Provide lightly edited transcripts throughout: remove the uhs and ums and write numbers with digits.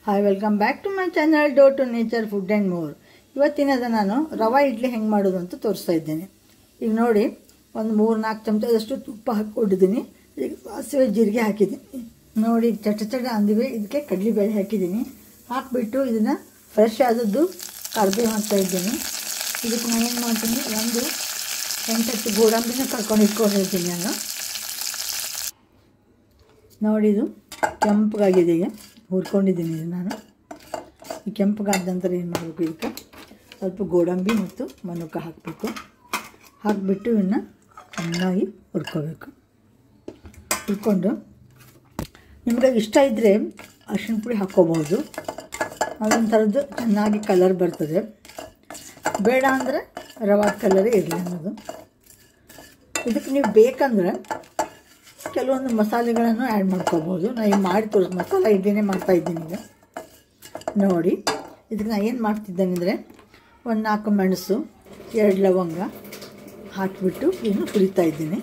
Hi welcome back to my channel dough to nature food and more. ಇವತ್ತಿನದ ನಾನು ರವಾ ಇಡ್ಲಿ ಹೆಂಗೆ ಮಾಡೋದು ಅಂತ ತೋರಿಸ್ತಾ ಇದ್ದೇನೆ. ಈಗ ನೋಡಿ, ಒಂದು 3-4 ಚಮಚದಷ್ಟು ತುಪ್ಪ ಹಾಕ್ಕೊಂಡಿದ್ದೀನಿ. ಈಗ ಸಾಸಿವೆ ಜೀರಿಗೆ ಹಾಕಿದ್ದೀನಿ. ನೋಡಿ, ಚಟ ಅಂದಿವೆ. ಇದಕ್ಕೆ ಕಡಲೆಬೇಳೆ ಹಾಕಿದ್ದೀನಿ. ಹಾಕಿಬಿಟ್ಟು ಇದನ್ನು ಫ್ರೆಶ್ ಆದದ್ದು ಕರಿಬೇವು ಹಾಕ್ತಾ ಇದ್ದೀನಿ. ಇದಕ್ಕೆ ನಾನು ಏನು ಮಾಡ್ತೀನಿ, ಒಂದು 8-10 ಗೋಡಂಬಿನ ಕರ್ಕೊಂಡು ಇಟ್ಕೊಂಡಿರ್ತೀನಿ ನಾನು. ನೋಡಿ, ಇದು ಕೆಂಪಗಾಗಿದೆ. ಈಗ ಹುರ್ಕೊಂಡಿದ್ದೀನಿ ಇದು ನಾನು. ಈ ಕೆಂಪಗಾದ ನಂತರ ಏನು ಮಾಡಬೇಕು, ಇದಕ್ಕೆ ಸ್ವಲ್ಪ ಗೋಡಂಬಿ ಮತ್ತು ಮನುಕ ಹಾಕಬೇಕು. ಹಾಕಿಬಿಟ್ಟು ಇವನ್ನ ಚೆನ್ನಾಗಿ ಹುರ್ಕೋಬೇಕು. ಹುರ್ಕೊಂಡು ನಿಮಗೆ ಇಷ್ಟ ಇದ್ದರೆ ಅರಿಶಿಣ ಪುಡಿ ಹಾಕ್ಕೋಬೋದು. ಅದೊಂಥರದ್ದು ಚೆನ್ನಾಗಿ ಕಲರ್ ಬರ್ತದೆ. ಬೇಡ ಅಂದರೆ ರವಾದ ಕಲರೇ ಇರಲಿ ಅನ್ನೋದು. ಇದಕ್ಕೆ ನೀವು ಬೇಕಂದರೆ ಕೆಲವೊಂದು ಮಸಾಲೆಗಳನ್ನು ಆ್ಯಡ್ ಮಾಡ್ಕೋಬೋದು. ನಾನು ಈಗ ಮಾಡಿ ಮಸಾಲೆ ಇಡ್ಲಿನೇ ಮಾಡ್ತಾಯಿದ್ದೀನಿ. ಈಗ ನೋಡಿ, ಇದಕ್ಕೆ ನಾನು ಏನು ಮಾಡ್ತಿದ್ದೇನೆ ಅಂದರೆ, ಒಂದು 4 ಮೆಣಸು, 2 ಲವಂಗ ಹಾಕಿಬಿಟ್ಟು ಇದನ್ನು ಹುರಿತಾ ಇದ್ದೀನಿ.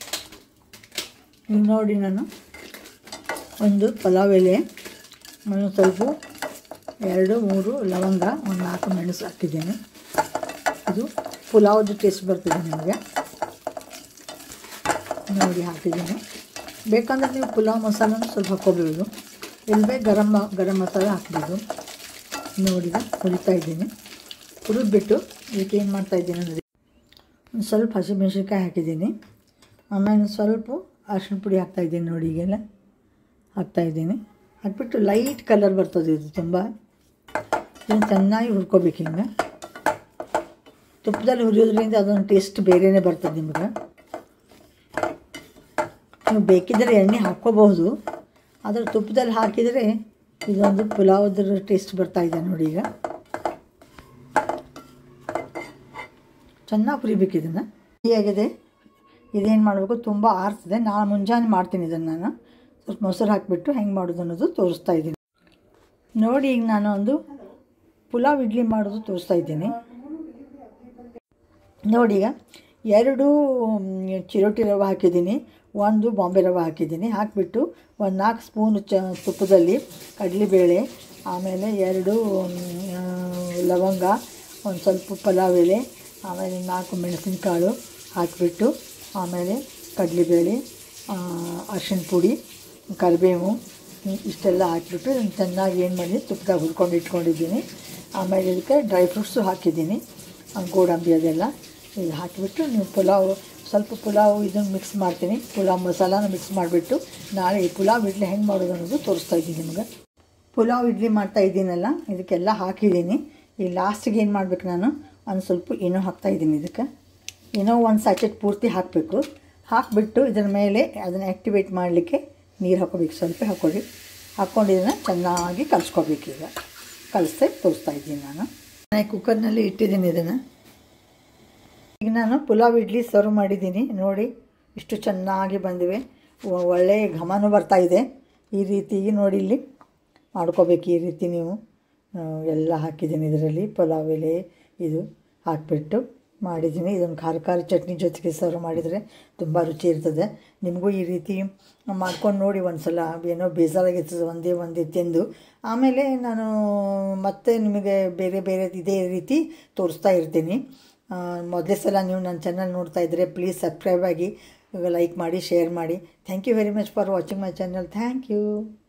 ಈಗ ನೋಡಿ, ನಾನು ಒಂದು ಪಲಾವ್ ಎಲೆ, ಒಂದು ಸ್ವಲ್ಪ 2-3 ಲವಂಗ, ಒಂದು 4 ಮೆಣಸು ಹಾಕಿದ್ದೀನಿ. ಇದು ಪುಲಾವ್ದು ಟೇಸ್ಟ್ ಬರ್ತದೆ ನಿಮಗೆ. ನೋಡಿ, ಹಾಕಿದ್ದೀನಿ. ಬೇಕಂದ್ರೆ ನೀವು ಪುಲಾವ್ ಮಸಾಲನೂ ಸ್ವಲ್ಪ ಹಾಕ್ಕೋಬೋದು. ಇಲ್ಲವೇ ಗರಂ ಮಸಾಲ ಹಾಕ್ಬೋದು. ನೋಡಿ, ಹುರಿತಾ ಇದ್ದೀನಿ. ಹುರಿದ್ಬಿಟ್ಟು ಇದಕ್ಕೆ ಏನು ಮಾಡ್ತಾಯಿದ್ದೀನಿ ಅಂದರೆ, ಒಂದು ಸ್ವಲ್ಪ ಹಸಿಮೆಣಸಿನ್ಕಾಯಿ ಹಾಕಿದ್ದೀನಿ. ಆಮೇಲೆ ಸ್ವಲ್ಪ ಅರಿಶಿಣ ಪುಡಿ ಹಾಕ್ತಾಯಿದ್ದೀನಿ. ನೋಡಿ, ಈಗೆಲ್ಲ ಹಾಕ್ತಾಯಿದ್ದೀನಿ. ಹಾಕ್ಬಿಟ್ಟು ಲೈಟ್ ಕಲರ್ ಬರ್ತದೆ. ಇದು ತುಂಬ ಇದನ್ನು ಚೆನ್ನಾಗಿ ಹುರ್ಕೋಬೇಕು. ಹಿಂಗೆ ತುಪ್ಪದಲ್ಲಿ ಹುರಿಯೋದ್ರಿಂದ ಅದೊಂದು ಟೇಸ್ಟ್ ಬೇರೆಯೇ ಬರ್ತದೆ ನಿಮ್ಗೆ. ನೀವು ಬೇಕಿದ್ದರೆ ಎಣ್ಣೆ ಹಾಕ್ಕೋಬಹುದು, ಆದರೆ ತುಪ್ಪದಲ್ಲಿ ಹಾಕಿದರೆ ಇದೊಂದು ಪುಲಾವ್ದ್ರ ಟೇಸ್ಟ್ ಬರ್ತಾಯಿದೆ. ನೋಡಿ, ಈಗ ಚೆನ್ನಾಗಿ ಹುರಿಬೇಕು. ಇದನ್ನು ಆಗಿದೆ. ಇದೇನು ಮಾಡಬೇಕು, ತುಂಬ ಆರ್ತದೆ. ನಾನು ಮುಂಜಾನೆ ಮಾಡ್ತೀನಿ ಇದನ್ನು. ನಾನು ಸ್ವಲ್ಪ ಮೊಸರು ಹಾಕಿಬಿಟ್ಟು ಹೆಂಗೆ ಮಾಡೋದು ಅನ್ನೋದು ತೋರಿಸ್ತಾ ಇದ್ದೀನಿ. ನೋಡಿ, ಈಗ ನಾನು ಒಂದು ಪುಲಾವ್ ಇಡ್ಲಿ ಮಾಡೋದು ತೋರಿಸ್ತಾ ಇದ್ದೀನಿ. ನೋಡಿ, ಈಗ 2 ಚಿರೋಟಿ ರವೆ ಹಾಕಿದ್ದೀನಿ, 1 ಬಾಂಬೆ ರವೆ ಹಾಕಿದ್ದೀನಿ. ಹಾಕಿಬಿಟ್ಟು ಒಂದು 4 ಸ್ಪೂನ್ ತುಪ್ಪದಲ್ಲಿ ಕಡಲೆಬೇಳೆ, ಆಮೇಲೆ 2 ಲವಂಗ, ಒಂದು ಸ್ವಲ್ಪ ಪಲಾವ್ ಎಲೆ, ಆಮೇಲೆ 4 ಮೆಣಸಿನಕಾಳು ಹಾಕಿಬಿಟ್ಟು, ಆಮೇಲೆ ಕಡಲೆಬೇಳೆ, ಅರಿಶಿಣ ಪುಡಿ, ಕರಿಬೇವು ಇಷ್ಟೆಲ್ಲ ಹಾಕಿಬಿಟ್ಟು ಇದನ್ನು ಚೆನ್ನಾಗಿ ಏನು ಮಾಡಿ ತುಪ್ಪದಾಗ ಹುರ್ಕೊಂಡು ಇಟ್ಕೊಂಡಿದ್ದೀನಿ. ಆಮೇಲೆ ಇದಕ್ಕೆ ಡ್ರೈ ಫ್ರೂಟ್ಸು ಹಾಕಿದ್ದೀನಿ, ಗೋಡಂಬಿ ಅದೆಲ್ಲ. ಇದು ಹಾಕಿಬಿಟ್ಟು ನೀವು ಸ್ವಲ್ಪ ಪುಲಾವ್ ಇದನ್ನು ಮಿಕ್ಸ್ ಮಾಡ್ತೀನಿ. ಪುಲಾವ್ ಮಸಾಲಾನ ಮಿಕ್ಸ್ ಮಾಡಿಬಿಟ್ಟು ನಾಳೆ ಈ ಪುಲಾವ್ ಇಡ್ಲಿ ಹೆಂಗೆ ಮಾಡೋದು ಅನ್ನೋದು ತೋರಿಸ್ತಾ ಇದ್ದೀನಿ ನಿಮಗೆ. ಪುಲಾವ್ ಇಡ್ಲಿ ಮಾಡ್ತಾ ಇದ್ದೀನಲ್ಲ, ಇದಕ್ಕೆಲ್ಲ ಹಾಕಿದ್ದೀನಿ. ಈ ಲಾಸ್ಟಿಗೆ ಏನು ಮಾಡಬೇಕು, ನಾನು ಒಂದು ಸ್ವಲ್ಪ ಏನೋ ಹಾಕ್ತಾಯಿದ್ದೀನಿ. ಇದಕ್ಕೆ ಏನೋ ಒಂದು ಸ್ಯಾಚೆಟ್ ಪೂರ್ತಿ ಹಾಕಬೇಕು. ಹಾಕಿಬಿಟ್ಟು ಇದರ ಮೇಲೆ ಅದನ್ನು ಆ್ಯಕ್ಟಿವೇಟ್ ಮಾಡಲಿಕ್ಕೆ ನೀರು ಹಾಕೋಬೇಕು. ಸ್ವಲ್ಪ ಹಾಕ್ಕೊಂಡು ಇದನ್ನು ಚೆನ್ನಾಗಿ ಕಲಿಸ್ಕೋಬೇಕು. ಈಗ ಕಲಿಸ್ತಾ ತೋರಿಸ್ತಾ ಇದ್ದೀನಿ ನಾನು. ಕುಕ್ಕರ್ನಲ್ಲಿ ಇಟ್ಟಿದ್ದೀನಿ ಇದನ್ನು. ಈಗ ನಾನು ಪುಲಾವ್ ಇಡ್ಲಿ ಸರ್ವ್ ಮಾಡಿದ್ದೀನಿ. ನೋಡಿ, ಇಷ್ಟು ಚೆನ್ನಾಗಿ ಬಂದಿವೆ. ಒಳ್ಳೆಯ ಘಮನೂ ಬರ್ತಾಯಿದೆ. ಈ ರೀತಿ ನೋಡಿ, ಇಲ್ಲಿ ಮಾಡ್ಕೋಬೇಕು. ಈ ರೀತಿ ನೀವು ಎಲ್ಲ ಹಾಕಿದ್ದೀನಿ ಇದರಲ್ಲಿ. ಪುಲಾವ್ ಎಲೆ ಇದು ಹಾಕಿಬಿಟ್ಟು ಮಾಡಿದ್ದೀನಿ. ಇದೊಂದು ಖಾರ ಚಟ್ನಿ ಜೊತೆಗೆ ಸರ್ವ್ ಮಾಡಿದರೆ ತುಂಬ ರುಚಿ ಇರ್ತದೆ. ನಿಮಗೂ ಈ ರೀತಿ ಮಾಡ್ಕೊಂಡು ನೋಡಿ ಒಂದು ಸಲ. ಏನೋ ಬೇಜಾರಾಗಿರ್ತದೆ ಒಂದೇ ತಿಂದು. ಆಮೇಲೆ ನಾನು ಮತ್ತೆ ನಿಮಗೆ ಬೇರೆ ಇದೇ ರೀತಿ ತೋರಿಸ್ತಾ ಇರ್ತೀನಿ. ಮೊದಲೇ ಸಲ ನೀವು ನನ್ನ ಚಾನಲ್ ನೋಡ್ತಾ ಇದ್ದರೆ ಪ್ಲೀಸ್ ಸಬ್ಸ್ಕ್ರೈಬ್ ಆಗಿ, ಲೈಕ್ ಮಾಡಿ, ಶೇರ್ ಮಾಡಿ. Thank you very much for watching my channel. Thank you.